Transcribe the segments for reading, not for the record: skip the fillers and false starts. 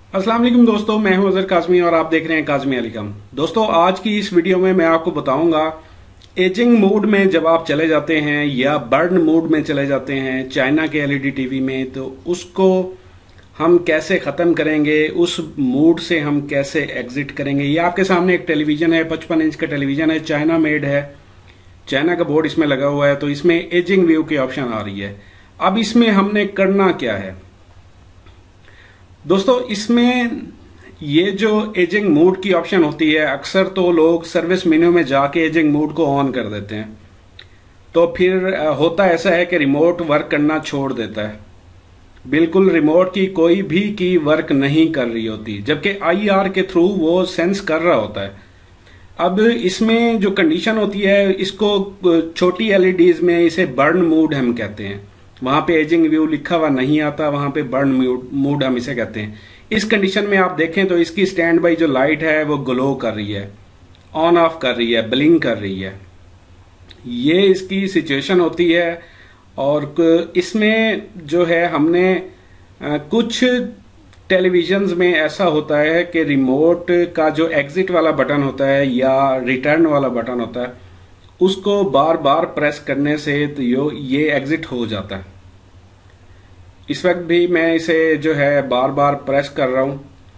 अस्सलाम वालेकुम दोस्तों, मैं हूं काज़मी और आप देख रहे हैं काज़मी एलिकम। दोस्तों, आज की इस वीडियो में मैं आपको बताऊंगा एजिंग मोड में जब आप चले जाते हैं या बर्न मोड में चले जाते हैं चाइना के एलईडी टीवी में, तो उसको हम कैसे ख़त्म करेंगे, उस मोड से हम कैसे एग्जिट करेंगे। ये आपके सामने एक टेलीविज़न है, 55 इंच का टेलीविज़न है, चाइना मेड है, चाइना का बोर्ड इसमें लगा हुआ है। तो इसमें एजिंग व्यू की ऑप्शन आ रही है। अब इसमें हमने करना क्या है दोस्तों, इसमें ये जो एजिंग मोड की ऑप्शन होती है, अक्सर तो लोग सर्विस मेन्यू में जाके एजिंग मोड को ऑन कर देते हैं, तो फिर होता ऐसा है कि रिमोट वर्क करना छोड़ देता है। बिल्कुल रिमोट की कोई भी की वर्क नहीं कर रही होती, जबकि आईआर के थ्रू वो सेंस कर रहा होता है। अब इसमें जो कंडीशन होती है, इसको छोटी एलईडीज में इसे बर्न मोड हम कहते हैं। वहां पे एजिंग व्यू लिखा हुआ नहीं आता, वहां पे बर्न मोड हम इसे कहते हैं। इस कंडीशन में आप देखें तो इसकी स्टैंड बाई जो लाइट है वो ग्लो कर रही है, ऑन ऑफ कर रही है, ब्लिंक कर रही है। ये इसकी सिचुएशन होती है। और इसमें जो है हमने कुछ टेलीविजन्स में ऐसा होता है कि रिमोट का जो एग्जिट वाला बटन होता है या रिटर्न वाला बटन होता है, उसको बार बार प्रेस करने से तो ये एग्जिट हो जाता है। इस वक्त भी मैं इसे जो है बार बार प्रेस कर रहा हूं,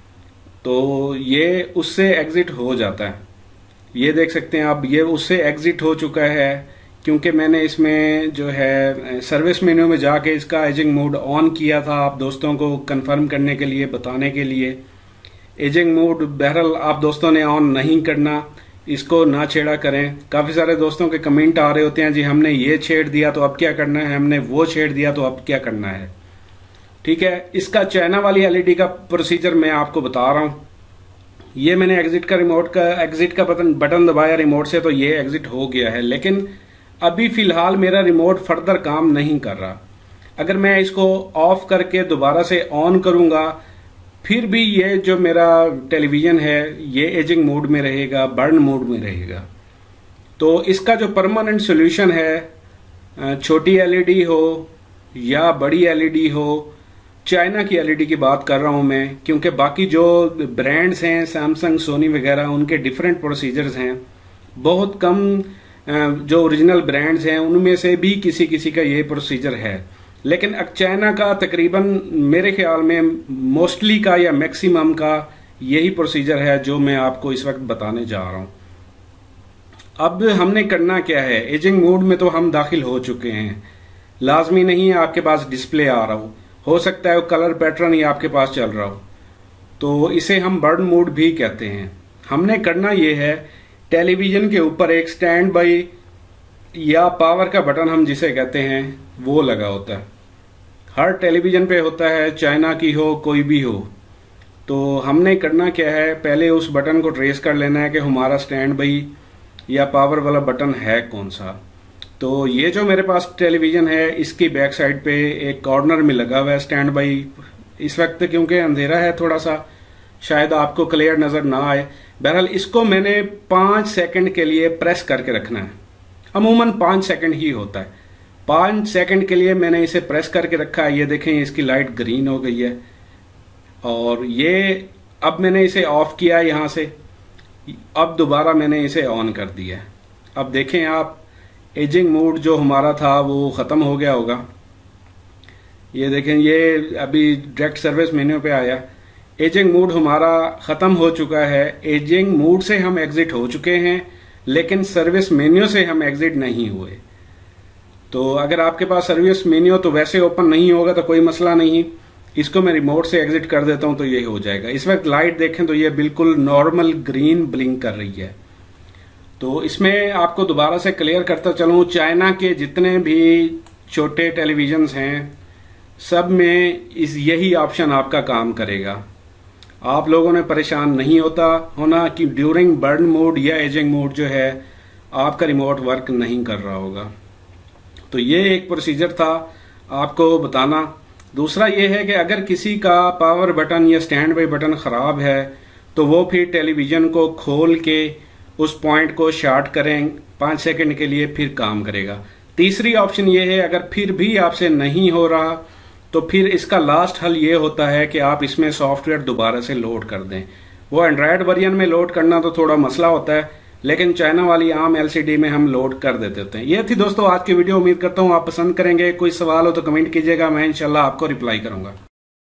तो ये उससे एग्जिट हो जाता है। ये देख सकते हैं आप, ये उससे एग्जिट हो चुका है, क्योंकि मैंने इसमें जो है सर्विस मेन्यू में जाके इसका एजिंग मोड ऑन किया था, आप दोस्तों को कंफर्म करने के लिए, बताने के लिए। एजिंग मोड बहरहाल आप दोस्तों ने ऑन नहीं करना, इसको ना छेड़ा करें। काफी सारे दोस्तों के कमेंट आ रहे होते हैं, जी हमने ये छेड़ दिया तो अब क्या करना है, हमने वो छेड़ दिया तो अब क्या करना है। ठीक है, इसका चाइना वाली एलईडी का प्रोसीजर मैं आपको बता रहा हूं। ये मैंने एग्जिट का बटन दबाया रिमोट से, तो ये एग्जिट हो गया है, लेकिन अभी फिलहाल मेरा रिमोट फर्दर काम नहीं कर रहा। अगर मैं इसको ऑफ करके दोबारा से ऑन करूंगा, फिर भी ये जो मेरा टेलीविजन है ये एजिंग मोड में रहेगा, बर्न मोड में रहेगा। तो इसका जो परमानेंट सॉल्यूशन है, छोटी एलईडी हो या बड़ी एलईडी हो, चाइना की एलईडी की बात कर रहा हूं मैं, क्योंकि बाकी जो ब्रांड्स हैं सैमसंग, सोनी वगैरह, उनके डिफरेंट प्रोसीजर्स हैं। बहुत कम जो ओरिजिनल ब्रांड्स हैं उनमें से भी किसी किसी का ये प्रोसीजर है, लेकिन चाइना का तकरीबन मेरे ख्याल में मोस्टली का या मैक्सिमम का यही प्रोसीजर है जो मैं आपको इस वक्त बताने जा रहा हूं। अब हमने करना क्या है, एजिंग मोड में तो हम दाखिल हो चुके हैं। लाजमी नहीं है आपके पास डिस्प्ले आ रहा हो सकता है वो कलर पैटर्न ही आपके पास चल रहा हो, तो इसे हम बर्न मोड भी कहते हैं। हमने करना ये है, टेलीविजन के ऊपर एक स्टैंड बाई या पावर का बटन हम जिसे कहते हैं वो लगा होता है। हर टेलीविजन पे होता है, चाइना की हो कोई भी हो। तो हमने करना क्या है, पहले उस बटन को ट्रेस कर लेना है कि हमारा स्टैंड बाई या पावर वाला बटन है कौन सा। तो ये जो मेरे पास टेलीविजन है, इसकी बैक साइड पे एक कॉर्नर में लगा हुआ है स्टैंड बाई। इस वक्त क्योंकि अंधेरा है थोड़ा सा, शायद आपको क्लियर नजर ना आए। बहरहाल इसको मैंने 5 सेकंड के लिए प्रेस करके रखना है। अमूमन 5 सेकंड ही होता है। 5 सेकंड के लिए मैंने इसे प्रेस करके रखा है। ये देखें, इसकी लाइट ग्रीन हो गई है। और ये अब मैंने इसे ऑफ किया यहां से, अब दोबारा मैंने इसे ऑन कर दिया। अब देखें आप, एजिंग मोड जो हमारा था वो खत्म हो गया होगा। ये देखें, ये अभी डायरेक्ट सर्विस मेन्यू पे आया। एजिंग मोड हमारा खत्म हो चुका है। एजिंग मोड से हम एग्जिट हो चुके हैं, लेकिन सर्विस मेन्यू से हम एग्जिट नहीं हुए। तो अगर आपके पास सर्विस मेन्यू तो वैसे ओपन नहीं होगा तो कोई मसला नहीं, इसको मैं रिमोट से एग्जिट कर देता हूं तो ये हो जाएगा। इस वक्त लाइट देखें तो ये बिल्कुल नॉर्मल ग्रीन ब्लिंक कर रही है। तो इसमें आपको दोबारा से क्लियर करता चलूं, चाइना के जितने भी छोटे टेलीविजन्स हैं सब में यही ऑप्शन आपका काम करेगा। आप लोगों ने परेशान नहीं होना कि ड्यूरिंग बर्न मोड या एजिंग मोड जो है आपका रिमोट वर्क नहीं कर रहा होगा। तो ये एक प्रोसीजर था आपको बताना। दूसरा ये है कि अगर किसी का पावर बटन या स्टैंड बाई बटन खराब है तो वो फिर टेलीविजन को खोल के उस पॉइंट को शॉर्ट करें 5 सेकंड के लिए, फिर काम करेगा। तीसरी ऑप्शन ये है, अगर फिर भी आपसे नहीं हो रहा तो फिर इसका लास्ट हल ये होता है कि आप इसमें सॉफ्टवेयर दोबारा से लोड कर दें। वो एंड्रॉयड वर्जन में लोड करना तो थोड़ा मसला होता है, लेकिन चाइना वाली आम एलसीडी में हम लोड कर देते होते हैं। ये थी दोस्तों आज की वीडियो, उम्मीद करता हूँ आप पसंद करेंगे। कोई सवाल हो तो कमेंट कीजिएगा, मैं इंशाल्लाह आपको रिप्लाई करूंगा।